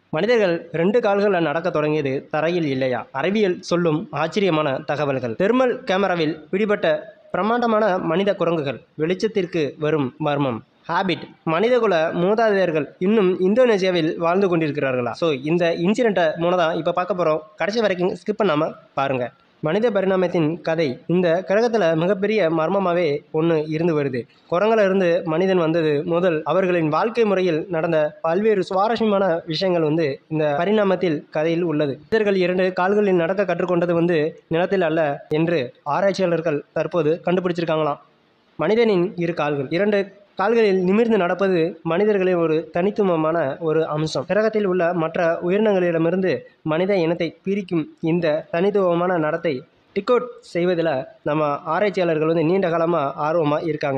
மனிதர்கள் 2 கால்களில் நடக்க தொடங்கியது தரையில் இல்லையா? அறிவியல் சொல்லும் ஆச்சரியமான தகவல்கள். தெர்மல் கேமராவில் பிடிபட்ட பிரம்மாண்டமான மனித குரங்குகள். வெளிச்சத்திற்கு வரும் மர்மம். ஹாபிட். மனிதகுல மூதாதையர்கள் இன்னும் இந்தோனேசியாவில் வாழ்ந்து கொண்டிருக்கிறார்களா? ஸோ இந்த இன்சிடெண்ட்டை மூலதான் இப்போ பார்க்க போகிறோம். கடைசி வரைக்கும் ஸ்கிப் பண்ணாமல் பாருங்கள். மனித பரிணாமத்தின் கதை இந்த கிரகத்தில் மிகப்பெரிய மர்மமாகவே ஒன்று இருந்து வருது. குரங்கில் இருந்து மனிதன் வந்தது முதல் அவர்களின் வாழ்க்கை முறையில் நடந்த பல்வேறு சுவாரஸ்யமான விஷயங்கள் இந்த பரிணாமத்தில் கதையில் உள்ளது. மனிதர்கள் 2 கால்களில் நடக்க கற்றுக்கொண்டது நிலத்தில் அல்ல என்று ஆராய்ச்சியாளர்கள் தற்போது கண்டுபிடிச்சிருக்காங்களாம். மனிதனின் 2 கால்கள் 2 கால்களில் நிமிர்ந்து நடப்பது மனிதர்களின் ஒரு தனித்துவமான ஒரு அம்சம். கிரகத்தில் உள்ள மற்ற உயிரினங்களிடமிருந்து மனித இனத்தை பிரிக்கும் இந்த தனித்துவமான நடத்தை டிகோட் செய்வதில் நம்ம ஆராய்ச்சியாளர்கள் நீண்ட காலமாக ஆர்வமாக இருக்காங்க.